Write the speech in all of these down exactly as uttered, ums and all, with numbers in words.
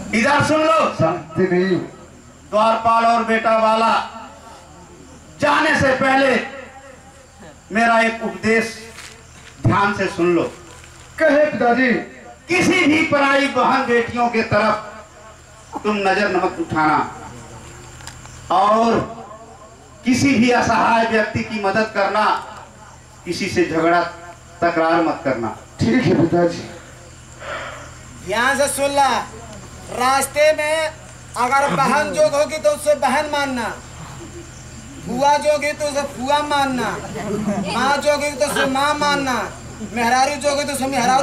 इधर सुन लो। शांति नहीं। द्वारपाल और बेटा वाला जाने से पहले मेरा एक उपदेश ध्यान से सुन लो। कहे पिताजी। किसी भी पराई बहन बेटियों के तरफ तुम नजर मत उठाना और किसी भी असहाय व्यक्ति की मदद करना, किसी से झगड़ा तकरार मत करना। ठीक है पिताजी। ध्यान से सुन ला। रास्ते में अगर बहन जोग होगी तो उससे बहन मानना, फुआ जोगी तो उसे फुआ मानना, माँ जोगी तो उसे माँ मानना, मेहरारू जोगी तो उसे मेहरारू।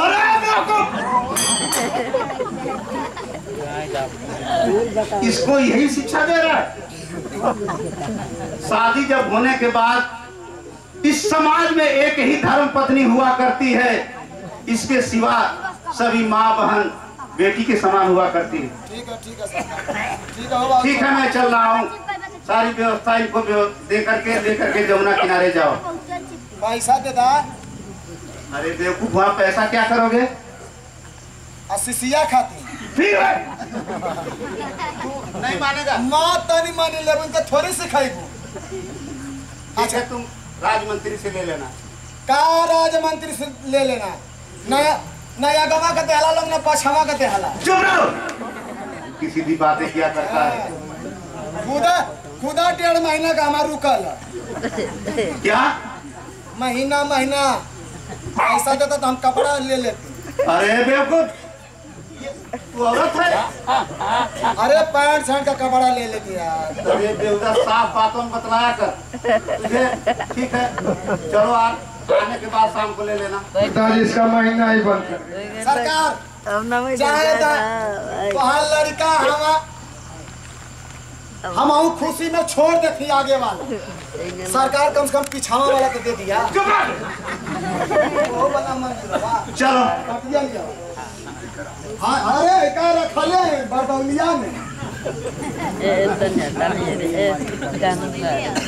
इसको यही शिक्षा दे रहा है। शादी जब होने के बाद इस समाज में एक ही धर्म पत्नी हुआ करती है, इसके सिवा सभी माँ बहन बेटी के समान हुआ करती है। ठीक है ठीक है ठीक है ठीक है, मैं चल रहा हूँ। सारी व्यवस्था इनको दे करके दे करके जमुना किनारे जाओ। पैसा दे दा। अरे बेवकूफ, वहाँ पैसा क्या करोगे? असिसिया खाती फिर नहीं मानेगा। माँ तो नहीं मानी ले, उनके थोड़ी सिखाएगी। अच्छा, तुम राजमंत्री से ले लेना। का राजमंत्री से ले लेना? नया नया गवा का तेहला लोग ना पछवा का तेहला। चुप रहो। किसी भी बातें किया करता है। खुदा खुदा डेढ़ महीना का हमारा रुकल। क्या महीना महीना ऐसा देता तो हम कपड़ा ले लेते। अरे बेवकूफ, तू औरत है। अरे पैंट शर्ट का कपड़ा ले लेती यार। अरे बेवकूफ, साफ बातों में बतलाया कर तुझे। ठीक है, चलो आज आने के बाद शाम को ले लेना। पिताजी इसका महीना ही बंद कर। सरकार चाहे तो वहाँ लड़का हम हम आऊ खुशी में छोड़ देती आगे वाला। सरकार कम से कम पिछावा वाला तो दे दिया। वो बना मंजूर बा। चलो कटिया लिया। हाँ अरे का रखले बटौलिया में। ए तो नहीं नहीं ए कानून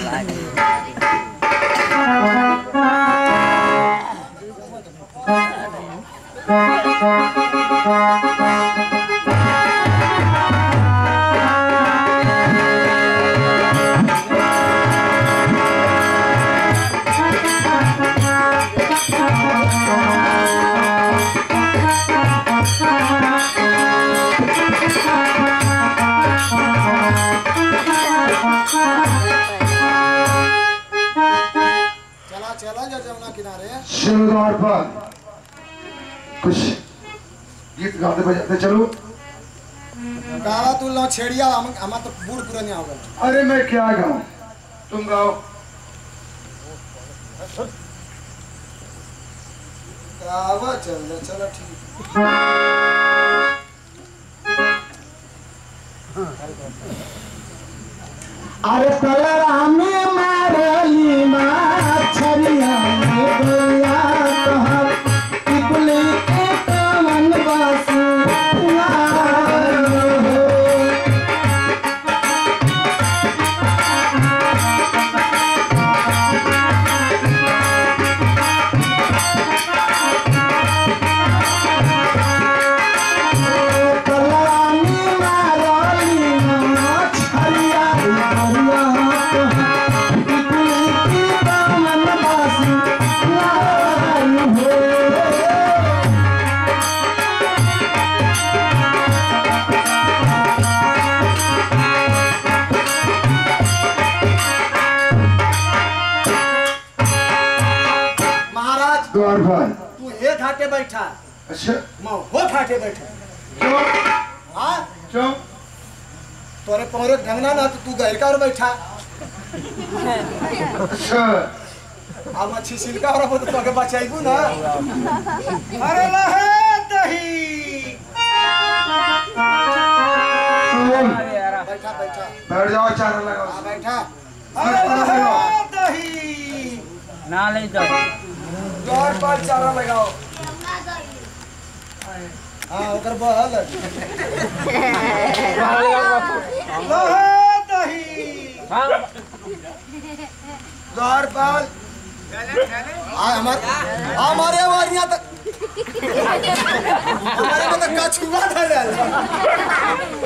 शिवद्वार पर कुछ गीत गाते बजाते चलो। गावा तू लो छेड़िया, हम हम तो बूढ़ पुराने हो गए। अरे मैं क्या गाऊं, तुम गाओ। गावा चल जा, चलो ठीक। अरे कलरा में मारली माछरिया में गोया कहर टिकुली के कमन बासु तू ये घाटे बैठा। अच्छा मैं वो घाटे बैठा। क्यों? हाँ क्यों? तोरे पौरे ढंगना ना तो तू गहर का और बैठा। अच्छा अब अच्छी सिल्का और वो तो तोके बचाइबू ना। अरे लहे दही। बैठा बैठा बैठ जाओ, चारा लगाओ। बैठा। अरे लहे दही ना ले जाओ। द्वार पर चारा लगाओ। हाँ उधर बहल लहे दही द्वार पर हमारे हमारे वारियां तक हमारे में तो कछुआ धर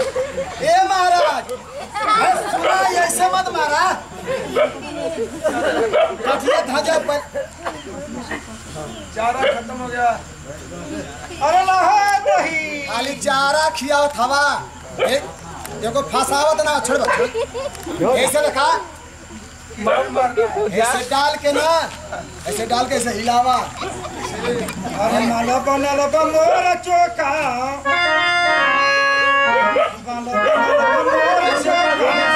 ई चारा खियावत हवा एक एगो फसावत ना छोड़ छोड़ ऐसे देखा मार मार ऐसे डाल के ना ऐसे डाल के ऐसे हिलावा अरे माला बना लो मोर चोका माला बना लो मोर चोका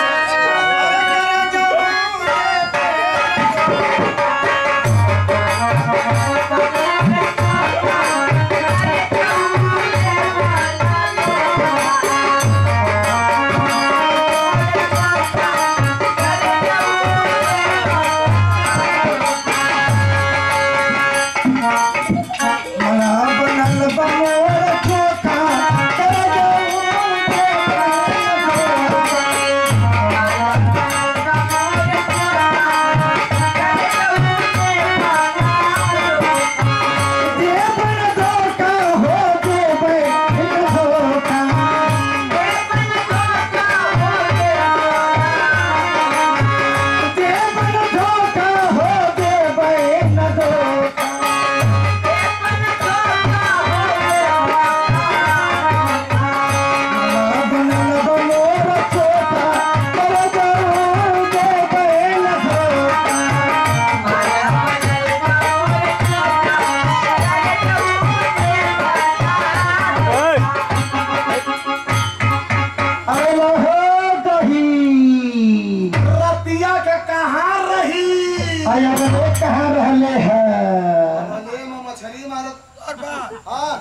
कहाँ रहले है मछली मारत हाँ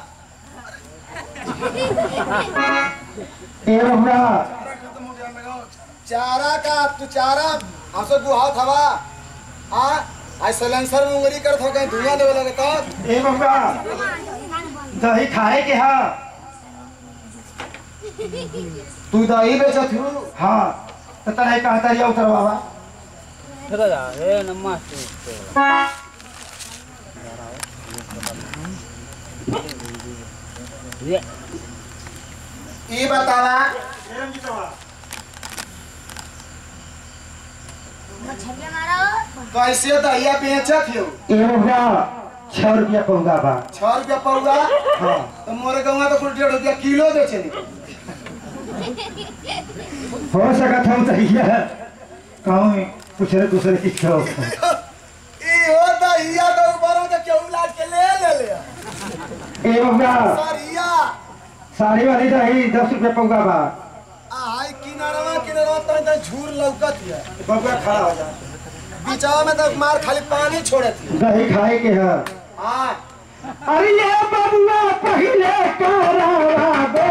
ए बबुआ चारा का तू चारा हमसे दुहात हवा हाँ आज सलेंसर में उंगली करत हो गए धुआं देवे लगे तो ए बबुआ दही खाए के हा तू दही बेचत हूँ हाँ तो तने कहा तरिया उतर बाबा चला जा ए नमस्ते ये ये बतावा कैसे दहिया बेचत हो ए बबुआ छह रुपया पहुँगा बा छह रुपया पौवा हाँ तो मोरे गाँव तो कुल डेढ़ रुपया किलो बेचे नहीं हो सकत हम दहिया कहूँ कुछ न दूसरे की छो ई हो दहिया तो ऊपर के केहू लाद के ले ले ले ए बबुआ सरिया साड़ी वाली दही दस रुपया पहुँगा बा आई किनारवा किनारवा तो इधर झूर लौकत है बबुआ खड़ा हो जा बिचावा में तो मार खाली पानी छोड़त है दही खाए के है हाँ अरे ये बबुआ पहले करावा